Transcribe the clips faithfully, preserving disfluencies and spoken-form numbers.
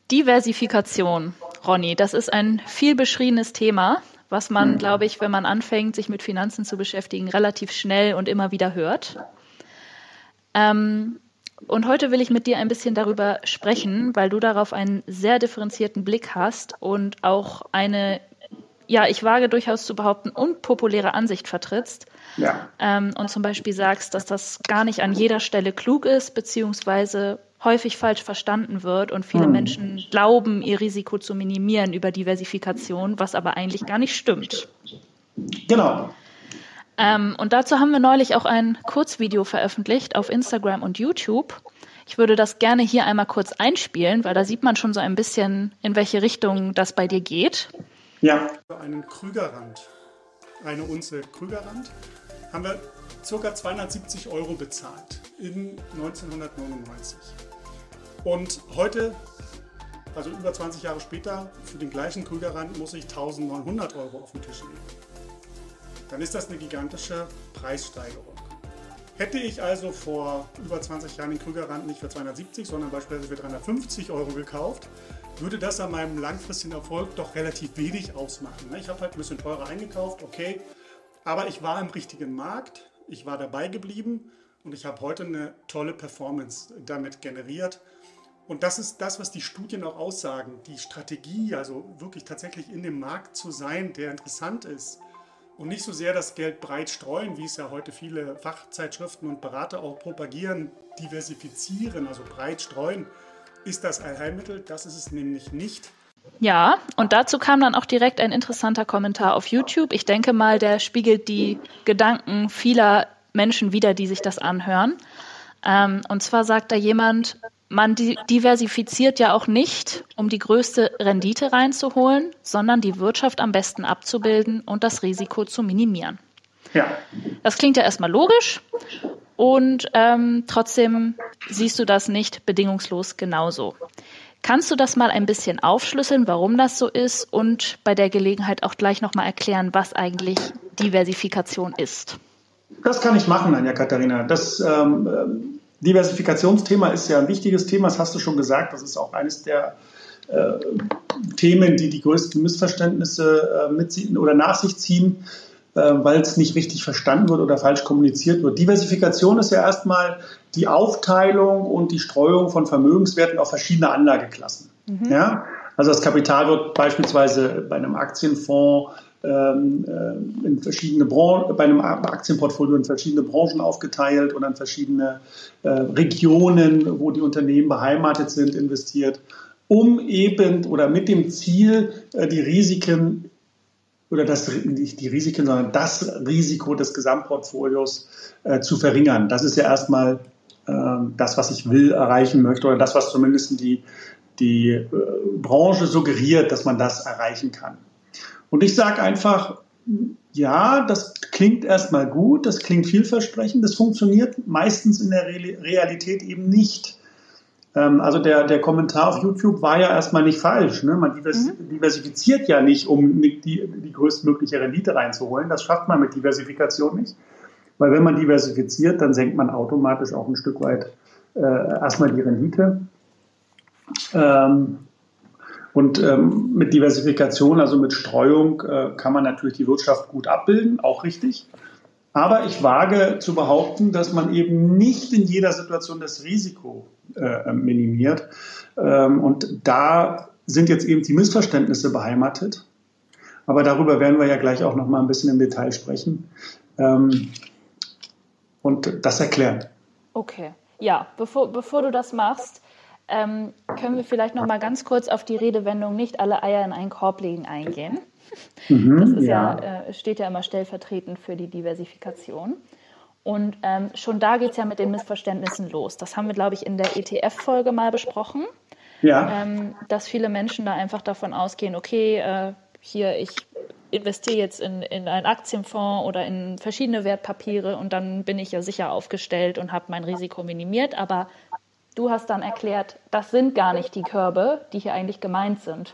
Diversifikation, Ronny, das ist ein viel beschriebenes Thema, was man, glaube ich, wenn man anfängt, sich mit Finanzen zu beschäftigen, relativ schnell und immer wieder hört. Ähm, und heute will ich mit dir ein bisschen darüber sprechen, weil du darauf einen sehr differenzierten Blick hast und auch eine, ja, ich wage durchaus zu behaupten, unpopuläre Ansicht vertrittst. Ja. Ähm, und zum Beispiel sagst, dass das gar nicht an jeder Stelle klug ist, beziehungsweise häufig falsch verstanden wird und viele Hm. Menschen glauben, ihr Risiko zu minimieren über Diversifikation, was aber eigentlich gar nicht stimmt. Genau. Ähm, und dazu haben wir neulich auch ein Kurzvideo veröffentlicht auf Instagram und YouTube. Ich würde das gerne hier einmal kurz einspielen, weil da sieht man schon so ein bisschen, in welche Richtung das bei dir geht. Ja. Für einen Krügerrand, eine Unze Krügerrand, haben wir ca. zweihundertsiebzig Euro bezahlt in neunzehnhundertneunundneunzig. Und heute, also über zwanzig Jahre später, für den gleichen Krügerrand muss ich eintausendneunhundert Euro auf den Tisch legen. Dann ist das eine gigantische Preissteigerung. Hätte ich also vor über zwanzig Jahren den Krügerrand nicht für zweihundertsiebzig, sondern beispielsweise für dreihundertfünfzig Euro gekauft, würde das an meinem langfristigen Erfolg doch relativ wenig ausmachen. Ich habe halt ein bisschen teurer eingekauft, okay, aber ich war im richtigen Markt, ich war dabei geblieben und ich habe heute eine tolle Performance damit generiert. Und das ist das, was die Studien auch aussagen. Die Strategie, also wirklich tatsächlich in dem Markt zu sein, der interessant ist. Und nicht so sehr das Geld breit streuen, wie es ja heute viele Fachzeitschriften und Berater auch propagieren, diversifizieren, also breit streuen, ist das Allheilmittel. Das ist es nämlich nicht. Ja, und dazu kam dann auch direkt ein interessanter Kommentar auf YouTube. Ich denke mal, der spiegelt die Gedanken vieler Menschen wider, die sich das anhören. Ähm, und zwar sagt da jemand, man diversifiziert ja auch nicht, um die größte Rendite reinzuholen, sondern die Wirtschaft am besten abzubilden und das Risiko zu minimieren. Ja. Das klingt ja erstmal logisch und ähm, trotzdem siehst du das nicht bedingungslos genauso. Kannst du das mal ein bisschen aufschlüsseln, warum das so ist und bei der Gelegenheit auch gleich nochmal erklären, was eigentlich Diversifikation ist? Das kann ich machen, Anja Katharina. Das ähm, Diversifikationsthema ist ja ein wichtiges Thema, das hast du schon gesagt. Das ist auch eines der äh, Themen, die die größten Missverständnisse äh, mitziehen oder nach sich ziehen, äh, weil es nicht richtig verstanden wird oder falsch kommuniziert wird. Diversifikation ist ja erstmal die Aufteilung und die Streuung von Vermögenswerten auf verschiedene Anlageklassen. Mhm. Ja? Also das Kapital wird beispielsweise bei einem Aktienfonds in verschiedene Branchen, bei einem Aktienportfolio in verschiedene Branchen aufgeteilt oder in verschiedene äh, Regionen, wo die Unternehmen beheimatet sind, investiert, um eben oder mit dem Ziel, äh, die Risiken oder das, nicht die Risiken, sondern das Risiko des Gesamtportfolios äh, zu verringern. Das ist ja erstmal äh, das, was ich will, erreichen möchte oder das, was zumindest die, die äh, Branche suggeriert, dass man das erreichen kann. Und ich sage einfach, ja, das klingt erstmal gut, das klingt vielversprechend, das funktioniert meistens in der Realität eben nicht. Ähm, also der, der Kommentar auf YouTube war ja erstmal nicht falsch. Ne? Man diversifiziert ja nicht, um die, die größtmögliche Rendite reinzuholen. Das schafft man mit Diversifikation nicht. Weil wenn man diversifiziert, dann senkt man automatisch auch ein Stück weit äh, erstmal die Rendite. Ähm, Und ähm, mit Diversifikation, also mit Streuung, äh, kann man natürlich die Wirtschaft gut abbilden, auch richtig. Aber ich wage zu behaupten, dass man eben nicht in jeder Situation das Risiko äh, minimiert. Ähm, und da sind jetzt eben die Missverständnisse beheimatet. Aber darüber werden wir ja gleich auch noch mal ein bisschen im Detail sprechen ähm, und das erklären. Okay, ja, bevor, bevor du das machst, Ähm, können wir vielleicht noch mal ganz kurz auf die Redewendung nicht alle Eier in einen Korb legen eingehen. Mhm, das ist ja. ja, äh, steht ja immer stellvertretend für die Diversifikation. Und ähm, schon da geht es ja mit den Missverständnissen los. Das haben wir, glaube ich, in der E T F-Folge mal besprochen, Ja. ähm, dass viele Menschen da einfach davon ausgehen, okay, äh, hier, ich investiere jetzt in, in einen Aktienfonds oder in verschiedene Wertpapiere und dann bin ich ja sicher aufgestellt und habe mein Risiko minimiert, aber du hast dann erklärt, das sind gar nicht die Körbe, die hier eigentlich gemeint sind.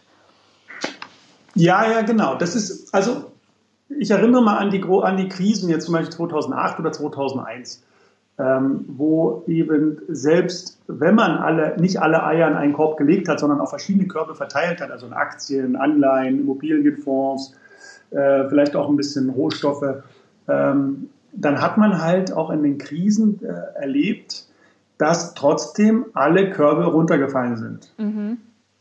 Ja, ja, genau. Das ist, also ich erinnere mal an die, an die Krisen, jetzt zum Beispiel zweitausendacht oder zweitausendeins. ähm, wo eben selbst, wenn man alle, nicht alle Eier in einen Korb gelegt hat, sondern auf verschiedene Körbe verteilt hat, also in Aktien, Anleihen, Immobilienfonds, äh, vielleicht auch ein bisschen Rohstoffe, ähm, dann hat man halt auch in den Krisen äh, erlebt, dass trotzdem alle Körbe runtergefallen sind. Mhm.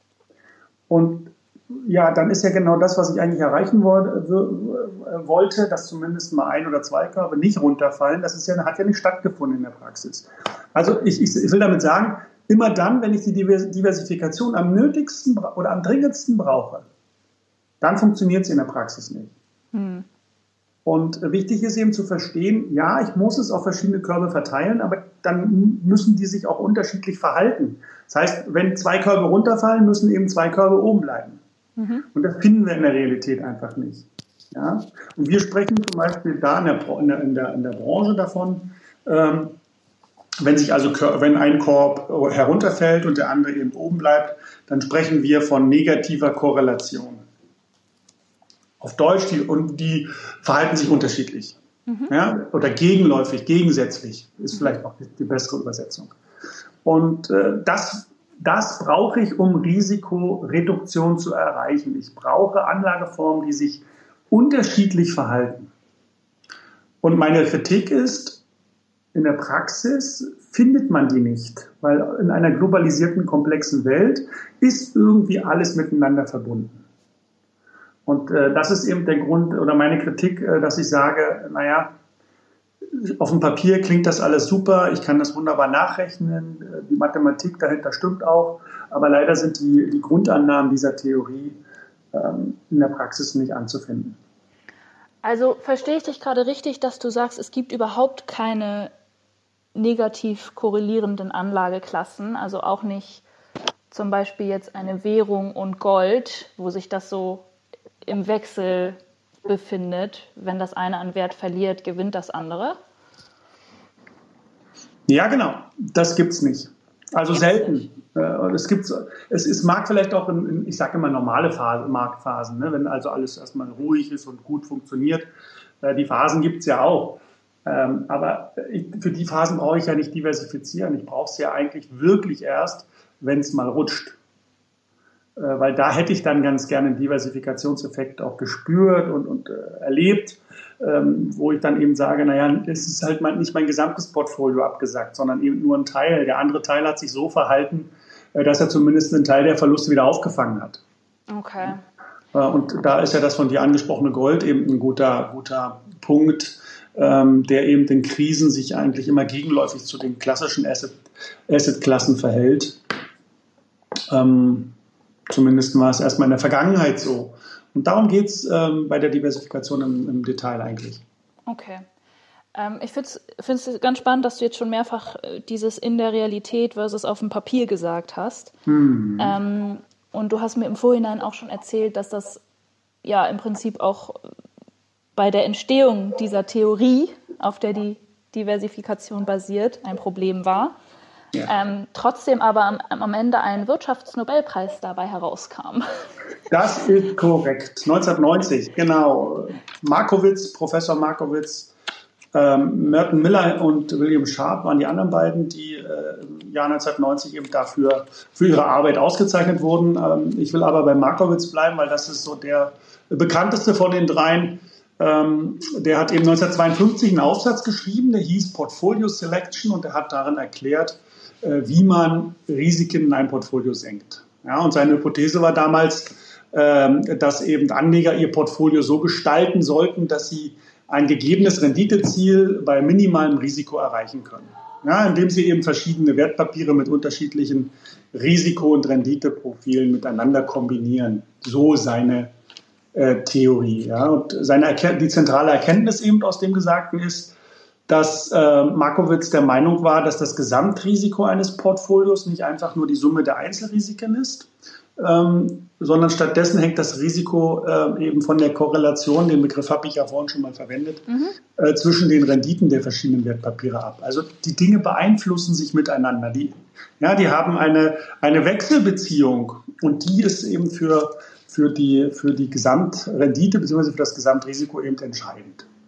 Und ja, dann ist ja genau das, was ich eigentlich erreichen wollte, dass zumindest mal ein oder zwei Körbe nicht runterfallen. Das ist ja, hat ja nicht stattgefunden in der Praxis. Also ich, ich, ich will damit sagen, immer dann, wenn ich die Diversifikation am nötigsten oder am dringendsten brauche, dann funktioniert sie in der Praxis nicht. Hm. Und wichtig ist eben zu verstehen, ja, ich muss es auf verschiedene Körbe verteilen, aber dann müssen die sich auch unterschiedlich verhalten. Das heißt, wenn zwei Körbe runterfallen, müssen eben zwei Körbe oben bleiben. Mhm. Und das finden wir in der Realität einfach nicht. Ja? Und wir sprechen zum Beispiel da in der, in der, in der, in der Branche davon, ähm, wenn sich also wenn ein Korb herunterfällt und der andere eben oben bleibt, dann sprechen wir von negativer Korrelation. Auf Deutsch, die, und die verhalten sich unterschiedlich. Mhm. Ja? Oder gegenläufig, gegensätzlich ist vielleicht auch die, die bessere Übersetzung. Und äh, das Das brauche ich, um Risikoreduktion zu erreichen. Ich brauche Anlageformen, die sich unterschiedlich verhalten. Und meine Kritik ist, in der Praxis findet man die nicht, weil in einer globalisierten, komplexen Welt ist irgendwie alles miteinander verbunden. Und äh, das ist eben der Grund oder meine Kritik, äh, dass ich sage, naja, auf dem Papier klingt das alles super, ich kann das wunderbar nachrechnen, die Mathematik dahinter stimmt auch, aber leider sind die, die Grundannahmen dieser Theorie ähm, in der Praxis nicht anzufinden. Also verstehe ich dich gerade richtig, dass du sagst, es gibt überhaupt keine negativ korrelierenden Anlageklassen, also auch nicht zum Beispiel jetzt eine Währung und Gold, wo sich das so im Wechsel befindet. Wenn das eine an Wert verliert, gewinnt das andere? Ja, genau. Das gibt es nicht. Also selten. Es gibt's, es, es mag vielleicht auch, in, in, ich sage immer, normale Phase, Marktphasen, ne? Wenn also alles erstmal ruhig ist und gut funktioniert. Die Phasen gibt es ja auch. Aber ich, für die Phasen brauche ich ja nicht diversifizieren. Ich brauche es ja eigentlich wirklich erst, wenn es mal rutscht. Weil da hätte ich dann ganz gerne einen Diversifikationseffekt auch gespürt und, und äh, erlebt, ähm, wo ich dann eben sage, naja, es ist halt mal nicht mein gesamtes Portfolio abgesackt, sondern eben nur ein Teil. Der andere Teil hat sich so verhalten, äh, dass er zumindest einen Teil der Verluste wieder aufgefangen hat. Okay. Äh, und da ist ja das von dir angesprochene Gold eben ein guter, guter Punkt, ähm, der eben in Krisen sich eigentlich immer gegenläufig zu den klassischen Asset, Asset-Klassen verhält. Ähm, Zumindest war es erstmal in der Vergangenheit so. Und darum geht es ähm, bei der Diversifikation im, im Detail eigentlich. Okay. Ähm, ich finde es ganz spannend, dass du jetzt schon mehrfach dieses in der Realität versus auf dem Papier gesagt hast. Hm. Ähm, und du hast mir im Vorhinein auch schon erzählt, dass das ja im Prinzip auch bei der Entstehung dieser Theorie, auf der die Diversifikation basiert, ein Problem war. Ja. Ähm, trotzdem aber am, am Ende ein Wirtschaftsnobelpreis dabei herauskam. Das ist korrekt. neunzehnhundertneunzig, genau. Markowitz, Professor Markowitz, ähm, Merton Miller und William Sharpe waren die anderen beiden, die äh, im Jahr neunzehnhundertneunzig eben dafür für ihre Arbeit ausgezeichnet wurden. Ähm, ich will aber bei Markowitz bleiben, weil das ist so der bekannteste von den dreien. Ähm, der hat eben neunzehnhundertzweiundfünfzig einen Aufsatz geschrieben, der hieß Portfolio Selection und der hat darin erklärt, wie man Risiken in einem Portfolio senkt. Ja, und seine Hypothese war damals, dass eben Anleger ihr Portfolio so gestalten sollten, dass sie ein gegebenes Renditeziel bei minimalem Risiko erreichen können. Ja, indem sie eben verschiedene Wertpapiere mit unterschiedlichen Risiko- und Renditeprofilen miteinander kombinieren. So seine äh, Theorie. Ja. Und seine Erken- die zentrale Erkenntnis eben aus dem Gesagten ist, dass äh, Markowitz der Meinung war, dass das Gesamtrisiko eines Portfolios nicht einfach nur die Summe der Einzelrisiken ist, ähm, sondern stattdessen hängt das Risiko äh, eben von der Korrelation, den Begriff habe ich ja vorhin schon mal verwendet, mhm. äh, zwischen den Renditen der verschiedenen Wertpapiere ab. Also die Dinge beeinflussen sich miteinander. Die, ja, die haben eine, eine Wechselbeziehung und die ist eben für, für, die, für die Gesamtrendite bzw. für das Gesamtrisiko eben entscheidend.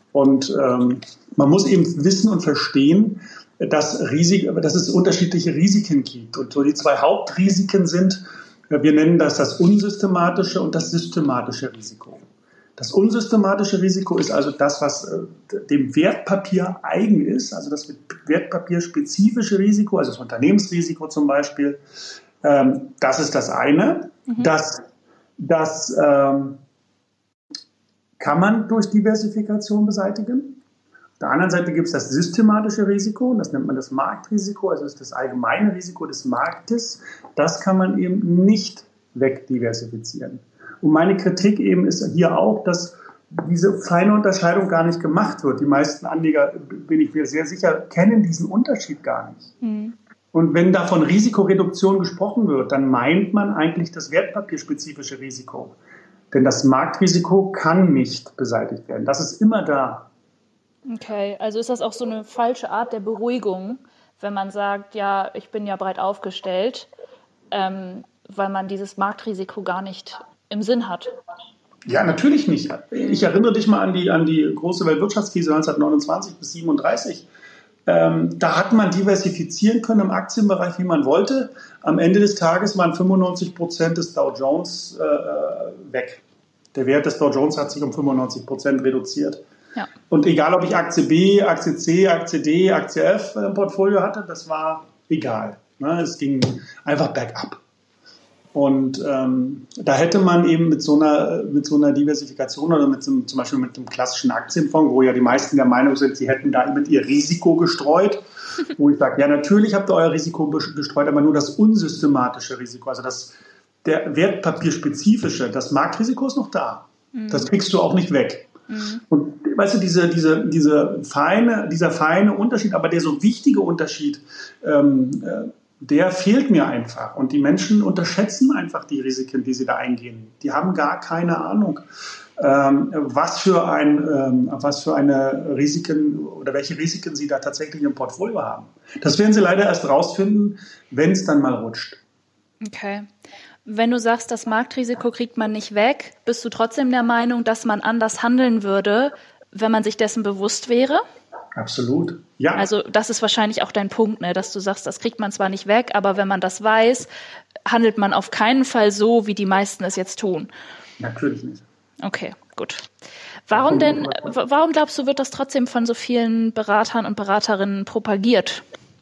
Und ähm, man muss eben wissen und verstehen, dass, Risik, dass es unterschiedliche Risiken gibt. Und so die zwei Hauptrisiken sind, wir nennen das das unsystematische und das systematische Risiko. Das unsystematische Risiko ist also das, was äh, dem Wertpapier eigen ist, also das wertpapierspezifische Risiko, also das Unternehmensrisiko zum Beispiel. Ähm, das ist das eine. Mhm. Das, das ähm, kann man durch Diversifikation beseitigen. Auf der anderen Seite gibt es das systematische Risiko, das nennt man das Marktrisiko, also das ist das allgemeine Risiko des Marktes. Das kann man eben nicht wegdiversifizieren. Und meine Kritik eben ist hier auch, dass diese feine Unterscheidung gar nicht gemacht wird. Die meisten Anleger, bin ich mir sehr sicher, kennen diesen Unterschied gar nicht. Mhm. Und wenn da von Risikoreduktion gesprochen wird, dann meint man eigentlich das wertpapierspezifische Risiko. Denn das Marktrisiko kann nicht beseitigt werden. Das ist immer da. Okay, also ist das auch so eine falsche Art der Beruhigung, wenn man sagt, ja, ich bin ja breit aufgestellt, ähm, weil man dieses Marktrisiko gar nicht im Sinn hat? Ja, natürlich nicht. Ich erinnere dich mal an die, an die große Weltwirtschaftskrise neunzehnhundertneunundzwanzig bis siebenunddreißig. Ähm, da hat man diversifizieren können im Aktienbereich, wie man wollte. Am Ende des Tages waren fünfundneunzig Prozent des Dow Jones äh, weg. Der Wert des Dow Jones hat sich um fünfundneunzig Prozent reduziert. Ja. Und egal, ob ich Aktie B, Aktie C, Aktie D, Aktie F im Portfolio hatte, das war egal. Ne? Es ging einfach bergab. Und ähm, da hätte man eben mit so einer, mit so einer Diversifikation oder mit so, zum Beispiel mit einem klassischen Aktienfonds, wo ja die meisten der Meinung sind, sie hätten da mit ihr Risiko gestreut, wo ich sage, ja, natürlich habt ihr euer Risiko gestreut, aber nur das unsystematische Risiko, also das der wertpapierspezifische, das Marktrisiko ist noch da. Mhm. Das kriegst du auch nicht weg. Mhm. Und weißt du, diese, diese, diese feine, dieser feine Unterschied, aber der so wichtige Unterschied, ähm, äh, der fehlt mir einfach. Und die Menschen unterschätzen einfach die Risiken, die sie da eingehen. Die haben gar keine Ahnung, ähm, was für ein, ähm, was für eine Risiken oder welche Risiken sie da tatsächlich im Portfolio haben. Das werden sie leider erst rausfinden, wenn es dann mal rutscht. Okay. Wenn du sagst, das Marktrisiko kriegt man nicht weg, bist du trotzdem der Meinung, dass man anders handeln würde, wenn man sich dessen bewusst wäre? Absolut, ja. Also das ist wahrscheinlich auch dein Punkt, ne? Dass du sagst, das kriegt man zwar nicht weg, aber wenn man das weiß, handelt man auf keinen Fall so, wie die meisten es jetzt tun. Natürlich nicht. Okay, gut. Warum denn, warum glaubst du, wird das trotzdem von so vielen Beratern und Beraterinnen propagiert?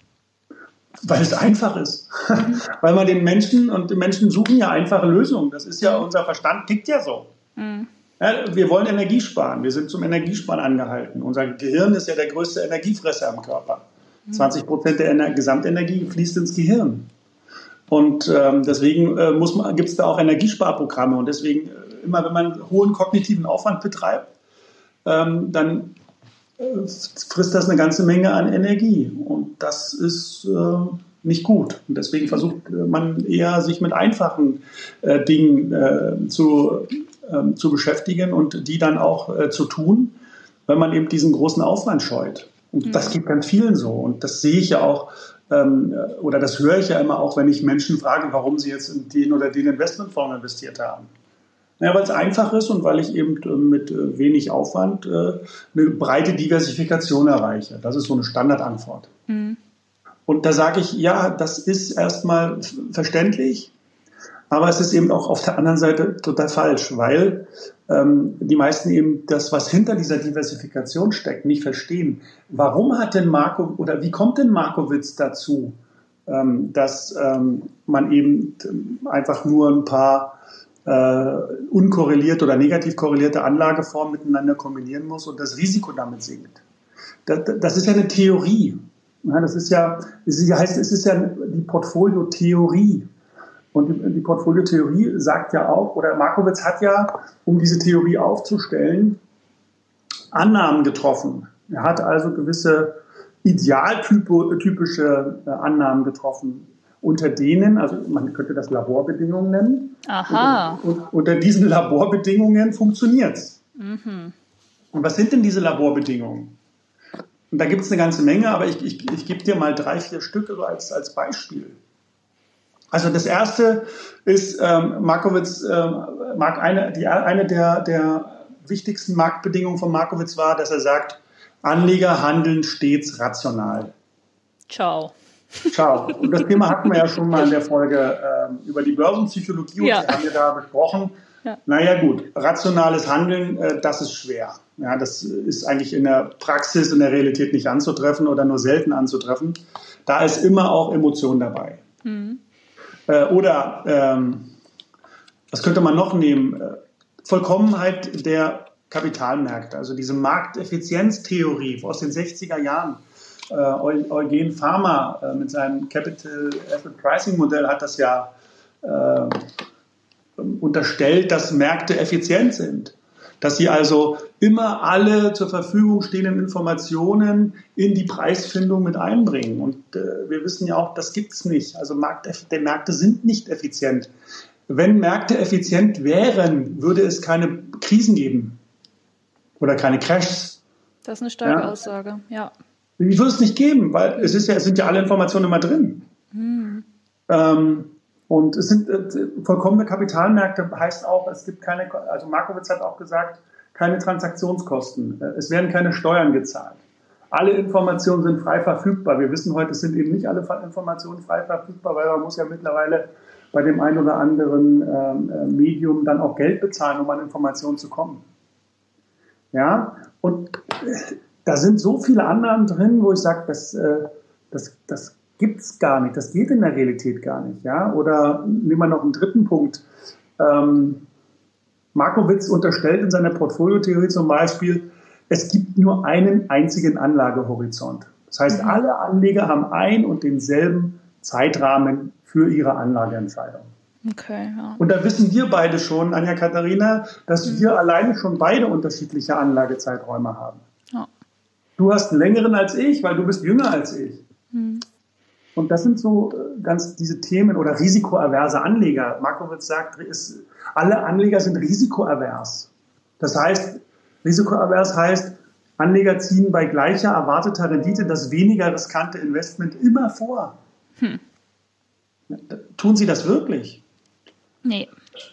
Weil es einfach ist. Mhm. Weil man den Menschen, und die Menschen suchen ja einfache Lösungen. Das ist ja, unser Verstand tickt ja so. Mhm. Ja, wir wollen Energie sparen. Wir sind zum Energiesparen angehalten. Unser Gehirn ist ja der größte Energiefresser im Körper. Mhm. zwanzig Prozent der Ener- Gesamtenergie fließt ins Gehirn. Und ähm, deswegen äh, muss man, gibt es da auch Energiesparprogramme. Und deswegen, äh, immer wenn man hohen kognitiven Aufwand betreibt, ähm, dann äh, frisst das eine ganze Menge an Energie. Und das ist äh, nicht gut. Und deswegen versucht man eher, sich mit einfachen äh, Dingen äh, zu Ähm, zu beschäftigen und die dann auch äh, zu tun, wenn man eben diesen großen Aufwand scheut. Und mhm. das geht ganz vielen so. Und das sehe ich ja auch, ähm, oder das höre ich ja immer auch, wenn ich Menschen frage, warum sie jetzt in den oder den Investmentfonds investiert haben. Ja, weil es einfach ist und weil ich eben äh, mit äh, wenig Aufwand äh, eine breite Diversifikation erreiche. Das ist so eine Standardantwort. Mhm. Und da sage ich, ja, das ist erstmal verständlich. Aber es ist eben auch auf der anderen Seite total falsch, weil ähm, die meisten eben das, was hinter dieser Diversifikation steckt, nicht verstehen. Warum hat denn Marko oder wie kommt denn Markowitz dazu, ähm, dass ähm, man eben einfach nur ein paar äh, unkorrelierte oder negativ korrelierte Anlageformen miteinander kombinieren muss und das Risiko damit sinkt? Das, das ist ja eine Theorie. Ja, das ist ja, das heißt, es ist ja die Portfoliotheorie. Und die, die Portfoliotheorie sagt ja auch, oder Markowitz hat ja, um diese Theorie aufzustellen, Annahmen getroffen. Er hat also gewisse idealtypische Annahmen getroffen, unter denen, also man könnte das Laborbedingungen nennen. Aha. Und, und unter diesen Laborbedingungen funktioniert es. Mhm. Und was sind denn diese Laborbedingungen? Und da gibt es eine ganze Menge, aber ich, ich, ich gebe dir mal drei, vier Stück als, als Beispiel. Also das erste ist, ähm, Markowitz ähm, mag eine, die, eine der, der wichtigsten Marktbedingungen von Markowitz war, dass er sagt, Anleger handeln stets rational. Ciao. Ciao. Und das Thema hatten wir ja schon mal in der Folge ähm, über die Börsenpsychologie und ja. das haben wir da besprochen. Ja. Naja gut, rationales Handeln, äh, das ist schwer. Ja, das ist eigentlich in der Praxis, in der Realität nicht anzutreffen oder nur selten anzutreffen. Da ist immer auch Emotion dabei. Mhm. Äh, oder, ähm, was könnte man noch nehmen? Äh, Vollkommenheit der Kapitalmärkte, also diese Markteffizienztheorie aus den sechziger Jahren. Äh, Eugen Farmer äh, mit seinem Capital Asset Pricing Modell hat das ja äh, unterstellt, dass Märkte effizient sind. Dass sie also immer alle zur Verfügung stehenden Informationen in die Preisfindung mit einbringen. Und äh, wir wissen ja auch, das gibt es nicht. Also Markt, die Märkte sind nicht effizient. Wenn Märkte effizient wären, würde es keine Krisen geben oder keine Crashs. Das ist eine starke ja? Aussage, ja. Die würde es nicht geben, weil es, ist ja, es sind ja alle Informationen immer drin. Hm. Ähm, und es sind äh, vollkommene Kapitalmärkte, heißt auch, es gibt keine, also Markowitz hat auch gesagt, keine Transaktionskosten. Es werden keine Steuern gezahlt. Alle Informationen sind frei verfügbar. Wir wissen heute, es sind eben nicht alle Informationen frei verfügbar, weil man muss ja mittlerweile bei dem einen oder anderen ähm, Medium dann auch Geld bezahlen, um an Informationen zu kommen. Ja, und äh, da sind so viele Annahmen drin, wo ich sage, das, äh, das, das gibt es gar nicht, das geht in der Realität gar nicht. Ja? Oder nehmen wir noch einen dritten Punkt. Ähm, Markowitz unterstellt in seiner Portfoliotheorie zum Beispiel, es gibt nur einen einzigen Anlagehorizont. Das heißt, mhm. alle Anleger haben ein und denselben Zeitrahmen für ihre Anlageentscheidung. Okay, ja. Und da wissen wir beide schon, Anja-Katharina, dass mhm. wir alleine schon beide unterschiedliche Anlagezeiträume haben. Ja. Du hast einen längeren als ich, weil du bist jünger als ich. Mhm. Und das sind so ganz diese Themen oder risikoaverse Anleger. Markowitz sagt, ist, alle Anleger sind risikoavers. Das heißt, risikoavers heißt, Anleger ziehen bei gleicher erwarteter Rendite das weniger riskante Investment immer vor. Hm. Tun sie das wirklich? Nee.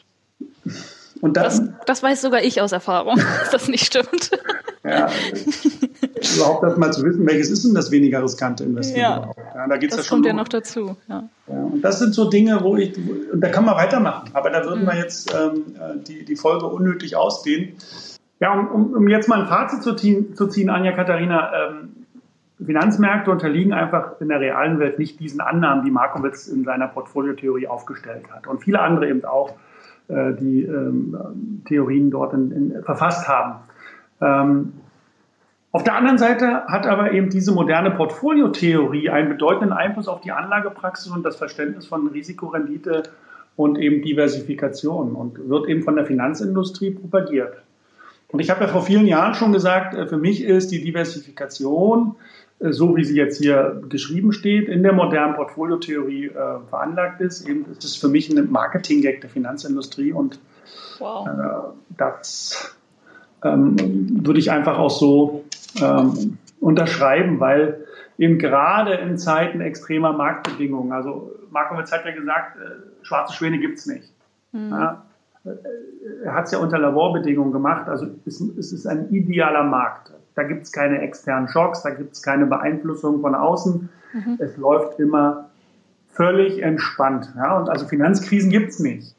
Und dann, das, das weiß sogar ich aus Erfahrung, dass das nicht stimmt. Ja, überhaupt das mal zu wissen, welches ist denn das weniger riskante Investment ja, überhaupt? Ja, da geht's das ja schon kommt los. ja noch dazu. Ja. Ja, und das sind so Dinge, wo ich, und da kann man weitermachen, aber da würden mhm. wir jetzt ähm, die, die Folge unnötig ausdehnen. Ja, um, um, um jetzt mal ein Fazit zu ziehen, zu ziehen Anja-Katharina, ähm, Finanzmärkte unterliegen einfach in der realen Welt nicht diesen Annahmen, die Markowitz in seiner Portfoliotheorie aufgestellt hat. Und viele andere eben auch, äh, die ähm, Theorien dort in, in, verfasst haben. Ähm, auf der anderen Seite hat aber eben diese moderne Portfoliotheorie einen bedeutenden Einfluss auf die Anlagepraxis und das Verständnis von Risikorendite und eben Diversifikation und wird eben von der Finanzindustrie propagiert. Und ich habe ja vor vielen Jahren schon gesagt, für mich ist die Diversifikation, so wie sie jetzt hier geschrieben steht, in der modernen Portfoliotheorie äh, veranlagt ist, eben ist es für mich ein Marketing-Gag der Finanzindustrie und wow. äh, das ähm, würde ich einfach auch so ähm, unterschreiben, weil eben gerade in Zeiten extremer Marktbedingungen, also Markowitz hat ja gesagt, äh, schwarze Schwäne gibt es nicht. Mhm. Ja, er hat es ja unter Laborbedingungen gemacht, also es, es ist ein idealer Markt. Da gibt es keine externen Schocks, da gibt es keine Beeinflussung von außen. Mhm. Es läuft immer völlig entspannt. Ja? Und also Finanzkrisen gibt es nicht.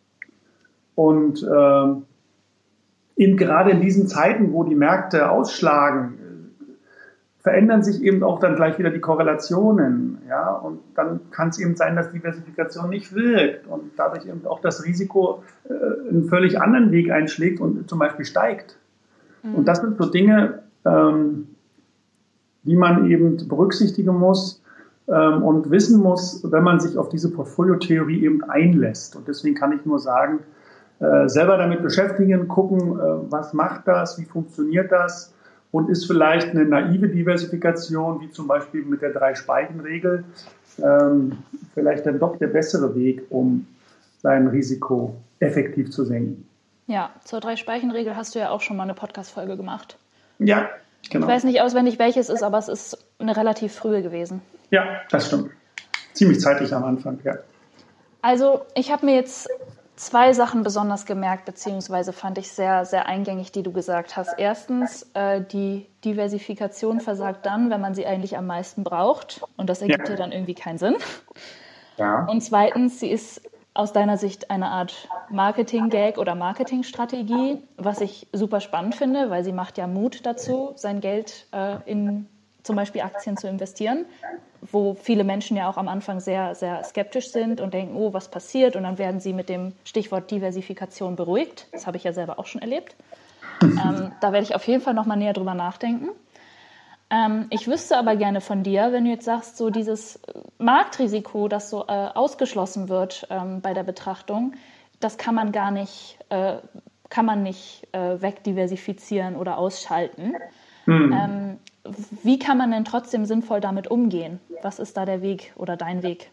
Und äh, eben gerade in diesen Zeiten, wo die Märkte ausschlagen, verändern sich eben auch dann gleich wieder die Korrelationen. Ja? Und dann kann es eben sein, dass Diversifikation nicht wirkt und dadurch eben auch das Risiko äh, einen völlig anderen Weg einschlägt und zum Beispiel steigt. Mhm. Und das sind so Dinge, ähm, die man eben berücksichtigen muss ähm, und wissen muss, wenn man sich auf diese Portfoliotheorie eben einlässt. Und deswegen kann ich nur sagen, äh, selber damit beschäftigen, gucken, äh, was macht das, wie funktioniert das und ist vielleicht eine naive Diversifikation, wie zum Beispiel mit der Drei-Speichen-Regel, ähm, vielleicht dann doch der bessere Weg, um sein Risiko effektiv zu senken. Ja, zur Drei-Speichen-Regel hast du ja auch schon mal eine Podcast-Folge gemacht. Ja, genau. Ich weiß nicht auswendig, welches ist, aber es ist eine relativ frühe gewesen. Ja, das stimmt. Ziemlich zeitig am Anfang, ja. Also ich habe mir jetzt zwei Sachen besonders gemerkt, beziehungsweise fand ich sehr, sehr eingängig, die du gesagt hast. Erstens, äh, die Diversifikation versagt dann, wenn man sie eigentlich am meisten braucht. Und das ergibt ja, ja dann irgendwie keinen Sinn. Ja. Und zweitens, sie ist aus deiner Sicht eine Art Marketing-Gag oder Marketingstrategie, was ich super spannend finde, weil sie macht ja Mut dazu, sein Geld äh, in zum Beispiel Aktien zu investieren, wo viele Menschen ja auch am Anfang sehr, sehr skeptisch sind und denken, oh, was passiert? Und dann werden sie mit dem Stichwort Diversifikation beruhigt. Das habe ich ja selber auch schon erlebt. ähm, da werde ich auf jeden Fall nochmal näher drüber nachdenken. Ähm, ich wüsste aber gerne von dir, wenn du jetzt sagst, so dieses Marktrisiko, das so äh, ausgeschlossen wird ähm, bei der Betrachtung, das kann man gar nicht, äh, kann man nicht äh, wegdiversifizieren oder ausschalten. Mhm. Ähm, wie kann man denn trotzdem sinnvoll damit umgehen? Was ist da der Weg oder dein Weg?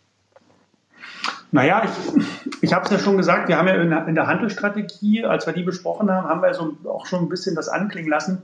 Naja, ich, ich habe es ja schon gesagt, wir haben ja in der, in der Handelsstrategie, als wir die besprochen haben, haben wir so auch schon ein bisschen das anklingen lassen.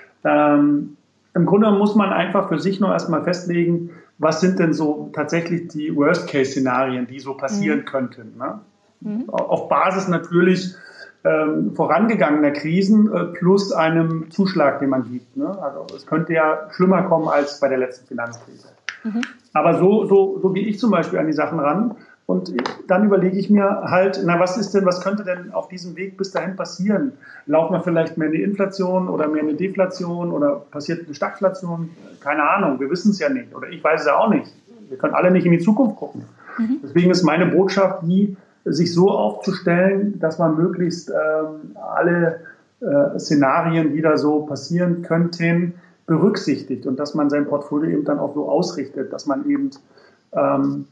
Ähm, Im Grunde muss man einfach für sich noch erstmal festlegen, was sind denn so tatsächlich die Worst-Case-Szenarien, die so passieren mhm. könnten. Ne? Mhm. Auf Basis natürlich ähm, vorangegangener Krisen äh, plus einem Zuschlag, den man gibt. Ne? Also es könnte ja schlimmer kommen als bei der letzten Finanzkrise. Mhm. Aber so, so, so gehe ich zum Beispiel an die Sachen ran. Und dann überlege ich mir halt, na, was ist denn, was könnte denn auf diesem Weg bis dahin passieren? Laufen wir vielleicht mehr in die Inflation oder mehr in eine Deflation oder passiert eine Stagflation? Keine Ahnung, wir wissen es ja nicht. Oder ich weiß es ja auch nicht. Wir können alle nicht in die Zukunft gucken. Mhm. Deswegen ist meine Botschaft die, sich so aufzustellen, dass man möglichst ähm, alle äh, Szenarien, die da so passieren könnten, berücksichtigt und dass man sein Portfolio eben dann auch so ausrichtet, dass man eben ähm,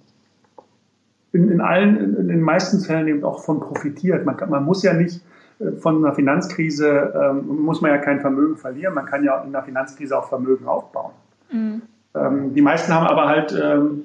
In, in allen, in, in den meisten Fällen eben auch von profitiert. Man, kann, man muss ja nicht äh, von einer Finanzkrise, ähm, muss man ja kein Vermögen verlieren. Man kann ja in einer Finanzkrise auch Vermögen aufbauen. Mhm. Ähm, die meisten haben aber halt ähm,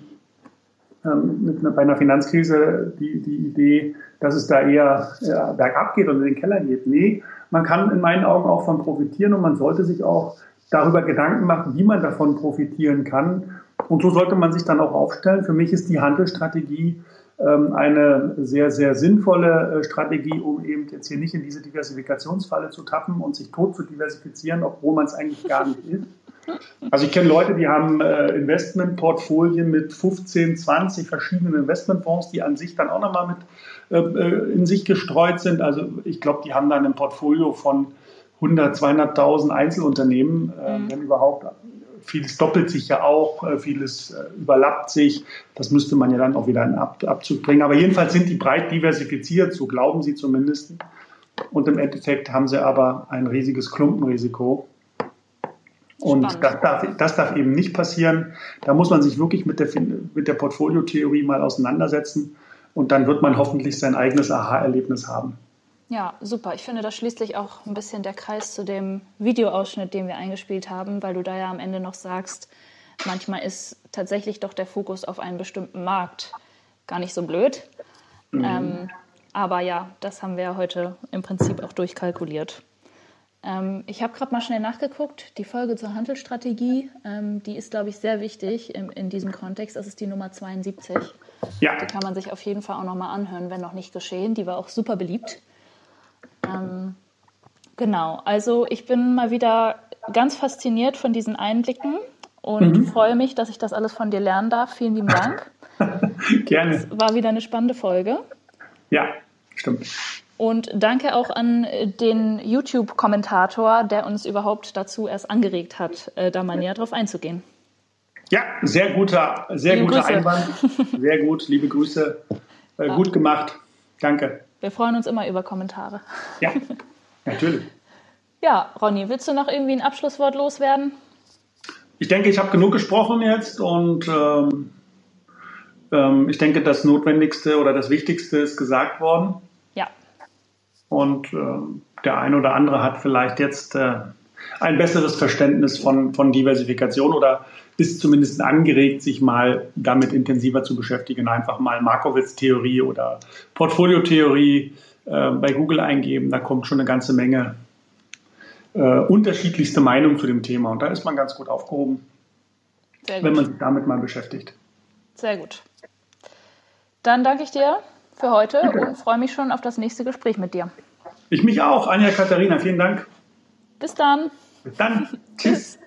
mit, bei einer Finanzkrise die, die Idee, dass es da eher äh, bergab geht und in den Keller geht. Nee, man kann in meinen Augen auch von profitieren und man sollte sich auch darüber Gedanken machen, wie man davon profitieren kann. Und so sollte man sich dann auch aufstellen. Für mich ist die Handelsstrategie ähm, eine sehr, sehr sinnvolle äh, Strategie, um eben jetzt hier nicht in diese Diversifikationsfalle zu tappen und sich tot zu diversifizieren, obwohl man es eigentlich gar nicht ist. Also ich kenne Leute, die haben äh, Investmentportfolien mit fünfzehn, zwanzig verschiedenen Investmentfonds, die an sich dann auch nochmal mit äh, in sich gestreut sind. Also ich glaube, die haben dann ein Portfolio von hundert, zweihunderttausend Einzelunternehmen, äh, mhm. wenn überhaupt. Vieles doppelt sich ja auch, vieles äh, überlappt sich. Das müsste man ja dann auch wieder in Ab- Abzug bringen. Aber jedenfalls sind die breit diversifiziert, so glauben sie zumindest. Und im Endeffekt haben sie aber ein riesiges Klumpenrisiko. Und das darf, das darf eben nicht passieren. Da muss man sich wirklich mit der, mit der Portfoliotheorie mal auseinandersetzen. Und dann wird man hoffentlich sein eigenes Aha-Erlebnis haben. Ja, super. Ich finde, da schließt sich auch ein bisschen der Kreis zu dem Videoausschnitt, den wir eingespielt haben, weil du da ja am Ende noch sagst, manchmal ist tatsächlich doch der Fokus auf einen bestimmten Markt gar nicht so blöd. Mhm. Ähm, aber ja, das haben wir ja heute im Prinzip auch durchkalkuliert. Ähm, ich habe gerade mal schnell nachgeguckt. Die Folge zur Handelsstrategie, ähm, die ist, glaube ich, sehr wichtig in, in diesem Kontext. Das ist die Nummer zweiundsiebzig. Ja. Die kann man sich auf jeden Fall auch nochmal anhören, wenn noch nicht geschehen. Die war auch super beliebt. Ähm, genau, also ich bin mal wieder ganz fasziniert von diesen Einblicken und mhm. freue mich, dass ich das alles von dir lernen darf. Vielen lieben Dank. Gerne. Es war wieder eine spannende Folge. Ja, stimmt. Und danke auch an den YouTube-Kommentator, der uns überhaupt dazu erst angeregt hat, da mal näher drauf einzugehen. Ja, sehr guter, sehr guter Einwand. Sehr gut, liebe Grüße. Äh, gut gemacht. Danke. Wir freuen uns immer über Kommentare. Ja, natürlich. Ja, Ronny, willst du noch irgendwie ein Abschlusswort loswerden? Ich denke, ich habe genug gesprochen jetzt und ähm, ähm, ich denke, das Notwendigste oder das Wichtigste ist gesagt worden. Ja. Und ähm, der eine oder andere hat vielleicht jetzt äh, ein besseres Verständnis von, von Diversifikation oder ist zumindest angeregt, sich mal damit intensiver zu beschäftigen. Einfach mal Markowitz-Theorie oder Portfoliotheorie äh, bei Google eingeben. Da kommt schon eine ganze Menge äh, unterschiedlichste Meinungen zu dem Thema. Und da ist man ganz gut aufgehoben, wenn man sich damit mal beschäftigt. Sehr gut. Dann danke ich dir für heute und freue mich schon auf das nächste Gespräch mit dir. Ich mich auch. Anja Katharina, vielen Dank. Bis dann. Bis dann. Tschüss.